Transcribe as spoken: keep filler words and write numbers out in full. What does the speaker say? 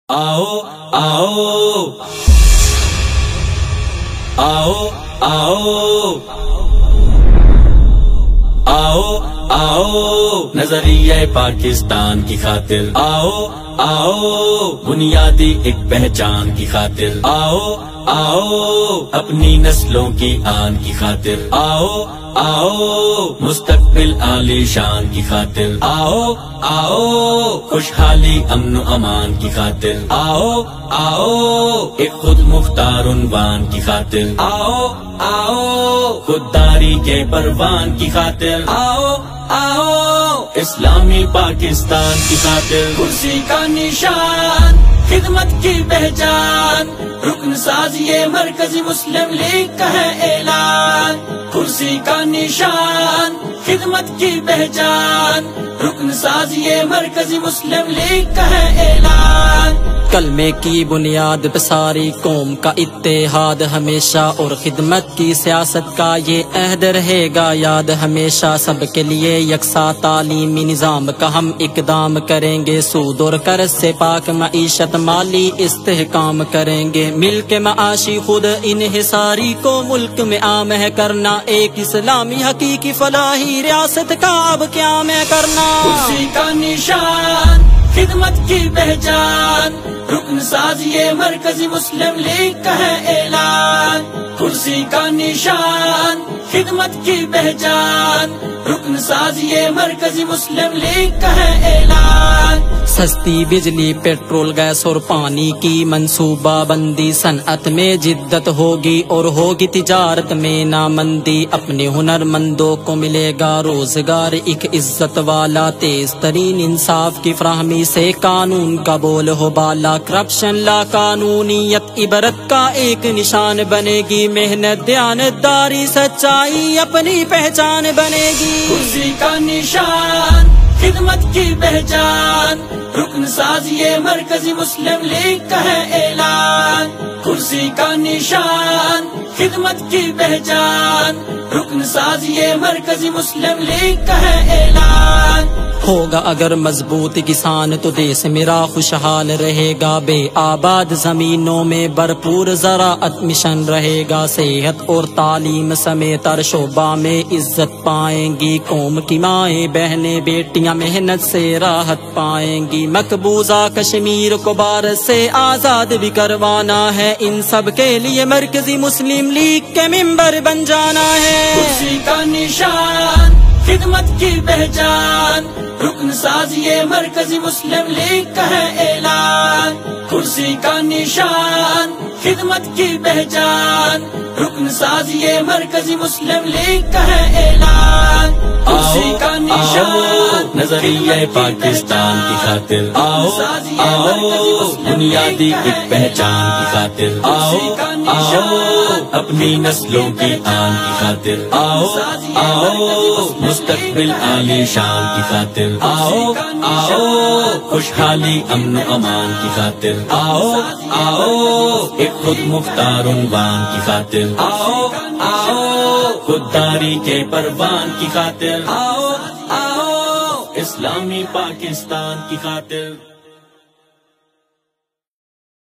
آؤ آؤ آؤ آؤ آؤ آؤ نظریہ پاکستان کی خاطر آؤ آؤ بنیادی ایک پہچان کی خاطر آؤ آؤ اپنی نسلوں کی آن کی خاطر آؤ آؤ مستقبل عالی شان کی خاطر آؤ آؤ خوشحالی امن و امان کی خاطر آؤ آؤ ایک خود مختار عنوان کی خاطر آؤ آؤ خودداری کے پروان کی خاطر آؤ آؤ اسلامی پاکستان کی خاطر کرسی کا نشان خدمت کی پہچان رکن ساز یہ مرکزی مسلم لیگ کا ہے اعلان کرسی کا نشان خدمت کی پہچان رکن ساز یہ مرکزی مسلم لیگ کا ہے اعلان کلمے کی بنیاد پہ ساری قوم کا اتحاد ہمیشہ اور خدمت کی سیاست کا یہ عہد رہے گا یاد ہمیشہ سب کے لیے یکساں تعلیمی نظام کا ہم اقدام کریں گے سود اور قرض سے پاک معیشت مالی استحکام کریں گے مل کے معاشی خود انحصاری کو ملک میں عام ہے کرنا ایک اسلامی حقیقی فلاحی ریاست کا اب قیام ہے کرنا کرسی کا نشان خدمت کی پہچان رکن ساز یہ مرکزی مسلم لیگ کا ہے اعلان کرسی کا نشان خدمت کی پہچان رکن ساز یہ مرکزی مسلم لیگ کا ہے اعلان سستی بجلی پیٹرول گیس اور پانی کی منصوبہ بندی صنعت میں جدت ہوگی اور ہوگی تجارت میں نامندی اپنے ہنر مندوں کو ملے گا روزگار ایک عزت والا تیز ترین انصاف کی فراہمی سے قانون کا بول ہو بالا کرپشن لا قانونیت عبرت کا ایک نشان بنے گی محنت دیانتداری سچائی اپنی پہچان بنے گی کرسی کا نشان خدمت کی پہچان رکن ساز یہ مرکزی مسلم لیگ کا ہے اعلان کرسی کا نشان خدمت کی پہچان رکن ساز یہ مرکزی مسلم لیگ کا ہے اعلان ہوگا اگر مضبوط کسان تو دیس میرا خوشحال رہے گا بے آباد زمینوں میں بھرپور زراعت مشن رہے گا صحت اور تعلیم سمیت ہر شعبہ میں عزت پائیں گی قوم کی مائیں بہنیں بیٹیاں محنت سے راحت پائیں گی مقبوضہ کشمیر کو بھارت سے آزاد بھی کروانا ہے ان سب کے لیے مرکزی مسلم لیگ کے ممبر بن جانا ہے کرسی کا نشان خدمت کی پہچان رکن ساز یہ مرکزی مسلم لیگ کا ہے اعلان کرسی کا نشان خدمت کی پہچان رکن ساز یہ مرکزی مسلم لیگ کا ہے اعلان کرسی کا نشان نظریہ پاکستان کی خاطر آؤ آؤ بنیادی ایک پہچان کی خاطر آؤ آؤ اپنی نسلوں کی آن کی خاطر آؤ آؤ مستقبل عالی شان کی خاطر آؤ آؤ خوشحالی امن و امان کی خاطر آؤ آؤ ایک خود مختار عنوان کی خاطر آؤ آؤ خودداری کے پروان کی خاطر آؤ آؤ اسلامی پاکستان کی خاطر